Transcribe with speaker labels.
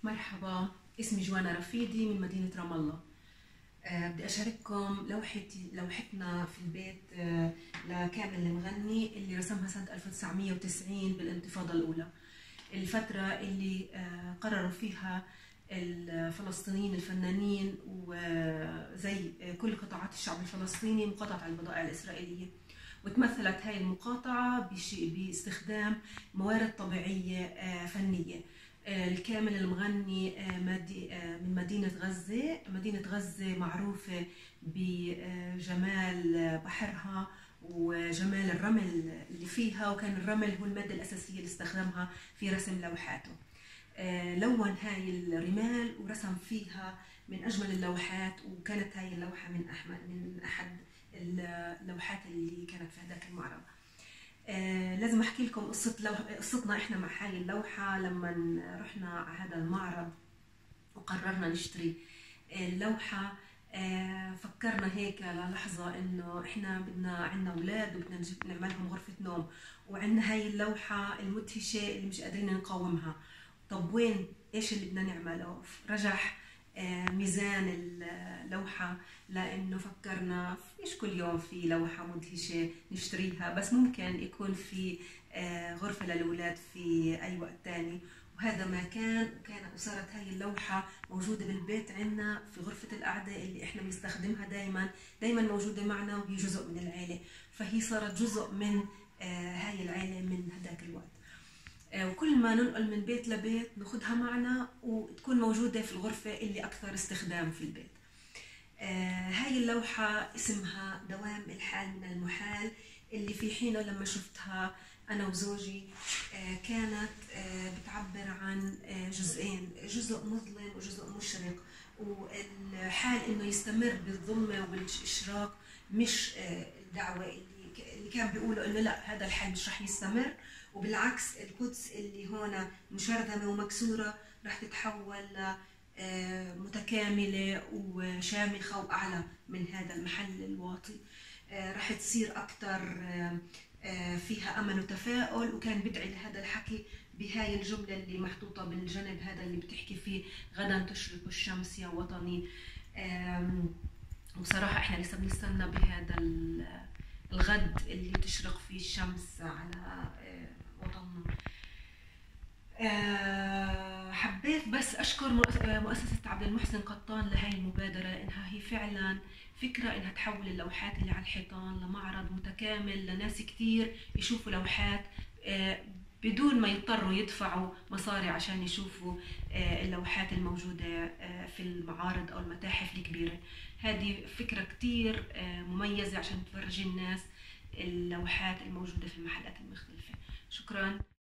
Speaker 1: مرحبا، اسمي جوانا رفيدي من مدينة رام الله. بدي أشارككم لوحتنا في البيت لكامل المغني اللي رسمها سنة 1990 بالانتفاضة الأولى، الفترة اللي قرروا فيها الفلسطينيين الفنانين وزي كل قطاعات الشعب الفلسطيني مقاطعة البضائع الإسرائيلية. وتمثلت هاي المقاطعة باستخدام موارد طبيعية فنية. الكامل المغني من مدينة غزة. مدينة غزة معروفة بجمال بحرها وجمال الرمل اللي فيها، وكان الرمل هو المادة الأساسية اللي استخدمها في رسم لوحاته. لون هاي الرمال ورسم فيها من أجمل اللوحات، وكانت هاي اللوحة من أحد اللوحات اللي كانت في هذاك المعرض. لازم احكي لكم قصتنا احنا مع هاي اللوحة. لما رحنا على هذا المعرض وقررنا نشتري اللوحة، فكرنا هيك للحظة انه احنا عندنا اولاد وبدنا نعملهم غرفة نوم، وعندنا هاي اللوحة المدهشة اللي مش قادرين نقاومها. طب وين ايش اللي بدنا نعمله؟ رجح ميزان اللوحة، لانه فكرنا فيش كل يوم في لوحة مدهشة نشتريها، بس ممكن يكون في غرفة للأولاد في اي وقت تاني. وهذا ما كان، وصارت هاي اللوحة موجودة بالبيت عندنا في غرفة القعدة اللي احنا بنستخدمها دايما موجودة معنا، وهي جزء من العيلة، فهي صارت جزء من هاي العيلة من هذاك الوقت. وكل ما ننقل من بيت لبيت ناخدها معنا وتكون موجودة في الغرفة اللي أكثر استخدام في البيت. هاي اللوحة اسمها دوام الحال من المحال، اللي في حينه لما شفتها أنا وزوجي كانت بتعبر عن جزئين، جزء مظلم وجزء مشرق، والحال إنه يستمر بالظلمة وبالإشراق، مش الدعوة اللي كان بيقولوا إنه لا هذا الحال مش رح يستمر، وبالعكس القدس اللي هون مشرذمة ومكسورة رح تتحول متكاملة وشامخة وأعلى من هذا المحل الواطي. رح تصير أكثر فيها أمل وتفاؤل، وكان بدعي لهذا الحكي بهاي الجملة اللي محطوطة بالجنب هذا اللي بتحكي فيه: غدا تشرق الشمس يا وطني. وصراحة احنا لسه بنستنى بهذا الغد اللي تشرق فيه الشمس على وطننا. حبيت بس أشكر مؤسسة عبد المحسن قطان لهي المبادرة، لأنها هي فعلا فكرة إنها تحول اللوحات اللي على الحيطان لمعرض متكامل لناس كتير يشوفوا لوحات بدون ما يضطروا يدفعوا مصاري عشان يشوفوا اللوحات الموجودة في المعارض أو المتاحف الكبيرة. هذه فكرة كتير مميزة عشان تفرجي الناس اللوحات الموجودة في المحلات المختلفة. شكرا.